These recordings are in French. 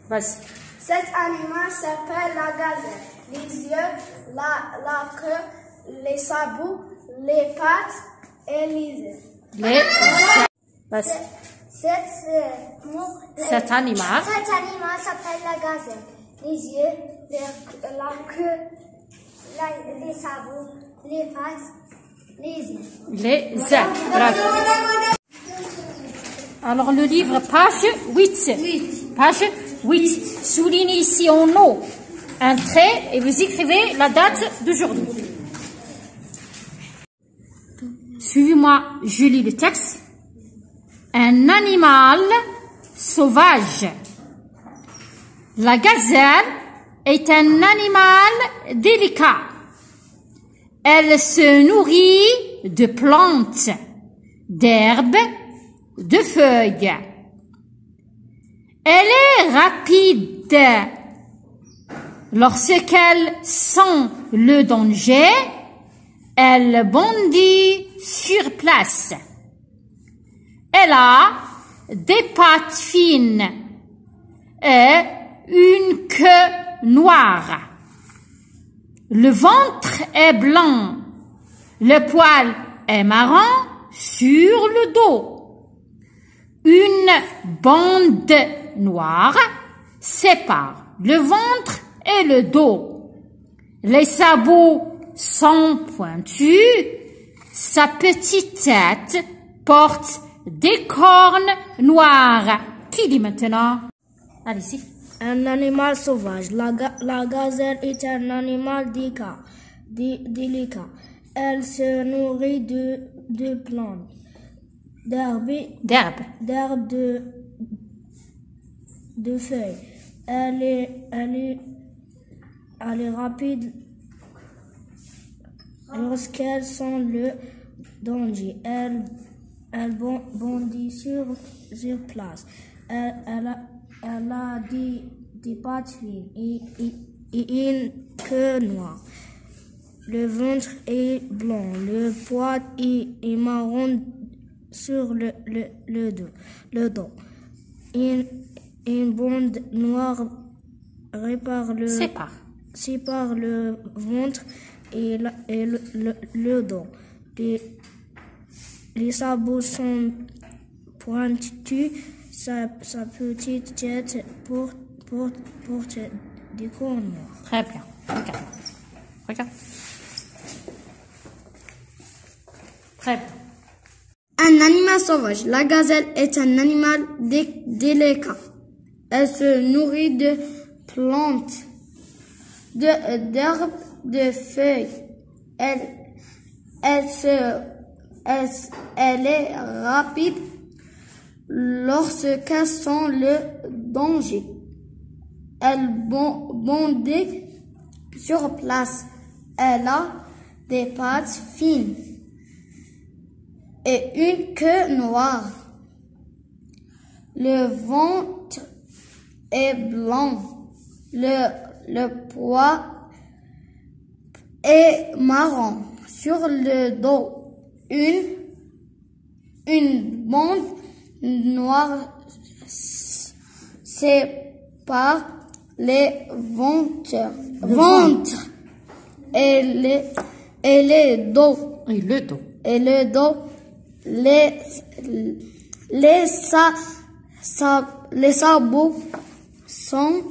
Vas-y. Cet animal s'appelle la gazelle. Les yeux, la queue, les sabots, les pattes et les ailes. Vas-y. Cet animal s'appelle la gazelle. Les yeux, la queue, les sabots, les pattes, les ailes. Les ailes. Bravo. Alors le livre, page 8. Page 8. Soulignez ici en haut un trait et vous écrivez la date d'aujourd'hui. Suivez-moi, je lis le texte. Un animal sauvage. La gazelle est un animal délicat. Elle se nourrit de plantes, d'herbes, de feuilles. Elle est rapide. Lorsqu'elle sent le danger, elle bondit sur place. Elle a des pattes fines et une queue noire. Le ventre est blanc. Le poil est marron sur le dos. Une bande noire sépare le ventre et le dos. Les sabots sont pointus. Sa petite tête porte des cornes noires. Qui dit maintenant? Allez-y. Un animal sauvage. La gazelle est un animal délicat. Elle se nourrit de plantes, d'herbes, de feuilles. Elle est rapide lorsqu'elle sent le danger. Elle bondit sur place. Elle a des pattes fines et une queue noire. Le ventre est blanc. Le poil est marron sur le dos. Une bande noire sépare le ventre et le dos. Les sabots sont pointus. Sa petite tête porte des cornes noires. Très bien. Regarde. Très bien. Un animal sauvage. La gazelle est un animal délicat. Elle se nourrit de plantes, d'herbes, de feuilles. Elle est rapide lorsqu'elle sent le danger. Elle bondit sur place. Elle a des pattes fines et une queue noire. Le ventre est blanc. Le poil est marron sur le dos. Une bande noire sépare les ventres et le dos. Les sabots sont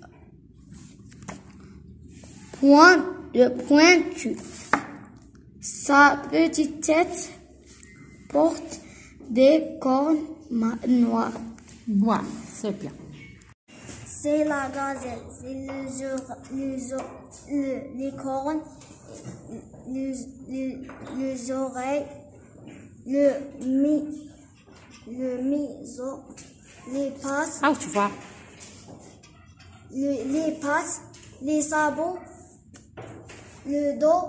pointus. Sa petite tête porte des cornes noires. Voilà, c'est bien. C'est la gazelle. C'est les cornes, les oreilles, le museau, les pattes. Ah, tu vois. Les pattes, les sabots, le dos.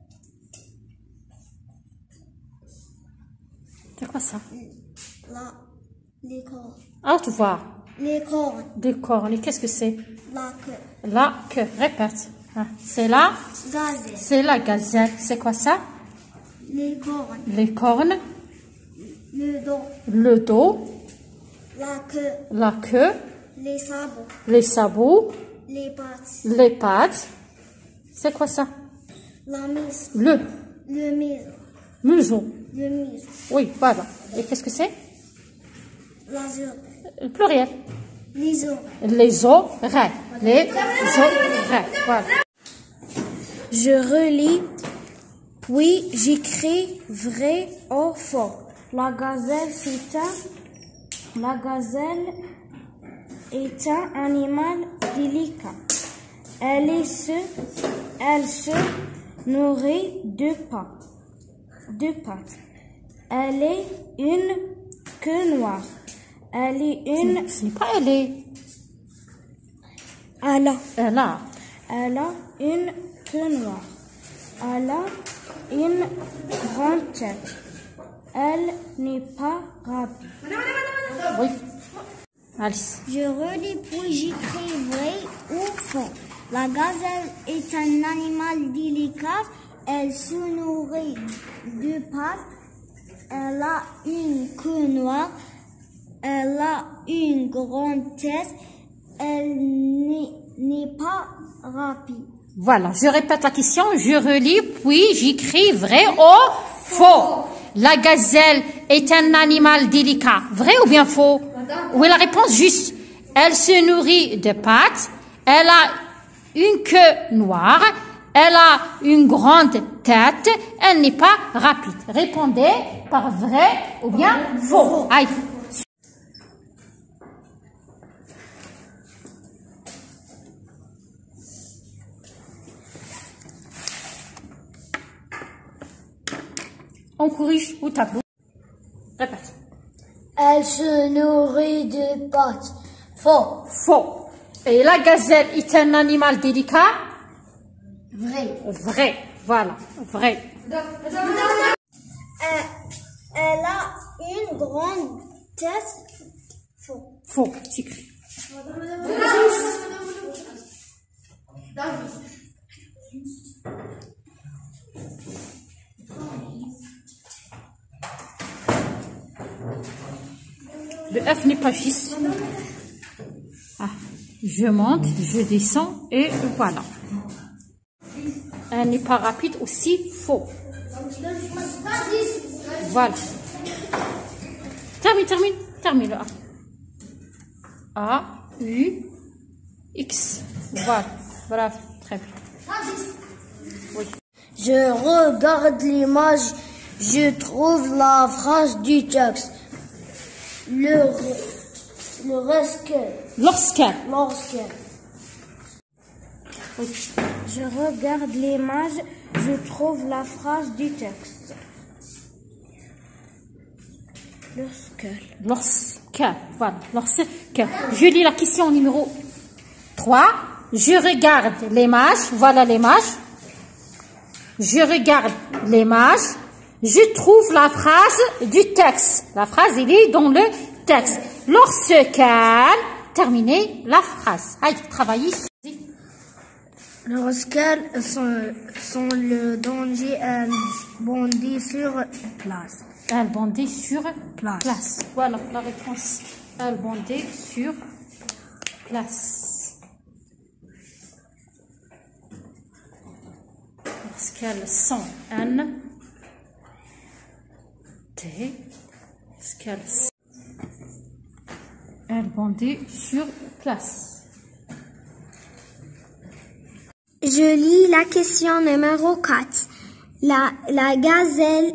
C'est quoi ça? Les cornes. Ah, tu vois. Les cornes. Des cornes. Et qu'est-ce que c'est? La queue. La queue. Répète. Ah, c'est la gazelle. C'est la gazelle. C'est quoi ça? Les cornes. Les cornes. Le dos. Le dos. La queue. La queue. Les sabots. Les sabots. Les pattes. Les pattes. C'est quoi ça? La mise. Le maison. museau. Le museau. Oui, voilà. Et qu'est-ce que c'est? Les oreilles. Le pluriel. Les oreilles. Les oreilles. Les oreilles. Voilà. Je relis. Oui, j'écris vrai ou faux. La gazelle est un animal délicat. Elle se nourrit de pattes. Elle est une queue noire. Elle est une. Ce n'est pas elle est. Elle Elle a une queue noire. Elle a une grande tête. Elle n'est pas rapide. Oui. Alice. Je relis puis j'écris vrai ou faux. La gazelle est un animal délicat. Elle se nourrit de pattes. Elle a une queue noire. Elle a une grande tête. Elle n'est pas rapide. Voilà, je répète la question, je relis, puis j'écris vrai ou faux. La gazelle est un animal délicat. Vrai ou bien faux? Oui, la réponse juste. Elle se nourrit de pattes. Elle a une queue noire. Elle a une grande tête. Elle n'est pas rapide. Répondez par vrai ou bien faux. Aïe. On corrige au tableau. Répète. Elle se nourrit de pattes. Faux. Faux. Et la gazelle est un animal délicat? Vrai. Vrai. Voilà. Vrai. Elle a une grande tête. Faux. Faux. T'écris. Le F n'est pas juste. Ah, je monte, je descends et voilà. Elle n'est pas rapide aussi, faux. Voilà. Termine le A. A, U, X. Voilà. Bravo, très bien. Oui. Je regarde l'image, je trouve la phrase du texte. Lorsque. Oui. Je regarde l'image, je trouve la phrase du texte. Lorsque. Voilà. Lorsque. Je lis la question numéro 3. Je regarde l'image. Voilà l'image. Je regarde l'image. Je trouve la phrase du texte. La phrase, elle est dans le texte. Lorsqu'elle... Terminez la phrase. Allez, travaillez. Lorsqu'elles sont le danger, elles bondissent sur place. Elle bondit sur place. Voilà la réponse. Elle bondit sur place. Lorsqu'elles sont N, T, elle bondit sur place. Je lis la question numéro 4. La gazelle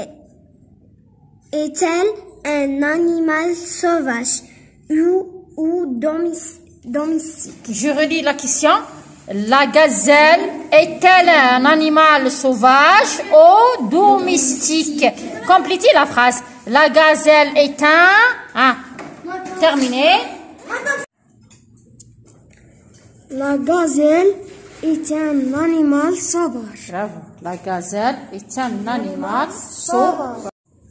est-elle un animal sauvage ou domestique? Je relis la question. La gazelle est-elle un animal sauvage ou domestique? Complétez la phrase. La gazelle est un... Terminé. La gazelle est un animal sauvage. Bravo. La gazelle est un animal sauvage.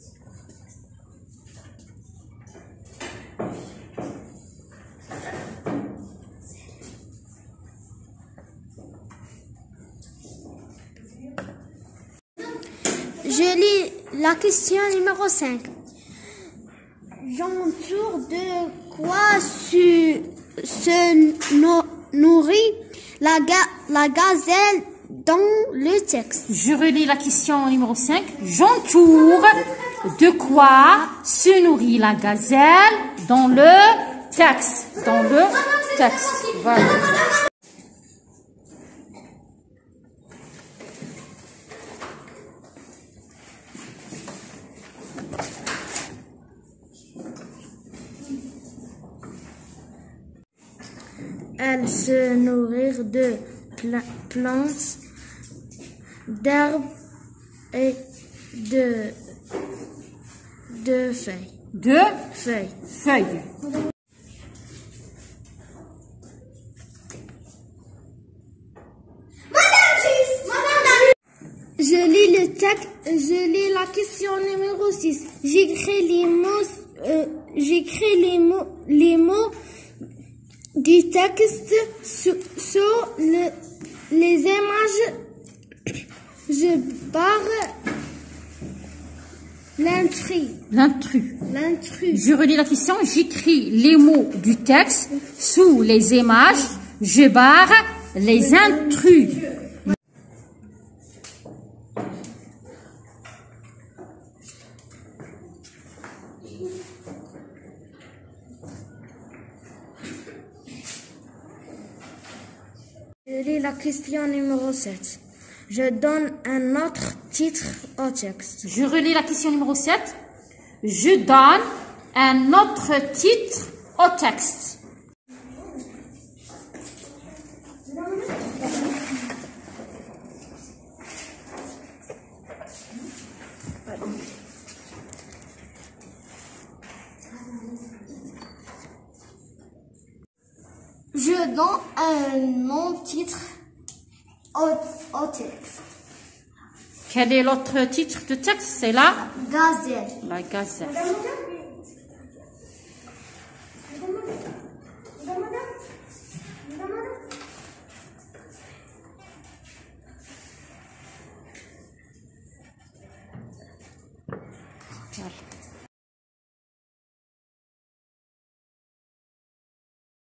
Je lis la question numéro 5. J'entoure de quoi nourrit la gazelle dans le texte? Je relis la question numéro 5. J'entoure. De quoi se nourrit la gazelle dans le texte? Dans le texte. Voilà. Elle se nourrit de plantes, d'herbes et de feuilles. De Feuilles. feuilles. Je lis le texte, je lis la question numéro 6. J'écris les mots du texte sur les images. Je barre l'intrus. Je relis la question. J'écris les mots du texte sous les images. Je barre les intrus. Je lis la question numéro 7. Je donne un autre titre au texte. Je relis la question numéro 7. Je donne un autre titre au texte. Je donne un nom-titre au texte. Quel est l'autre titre de texte? C'est la Gazelle. La gazelle. Voilà.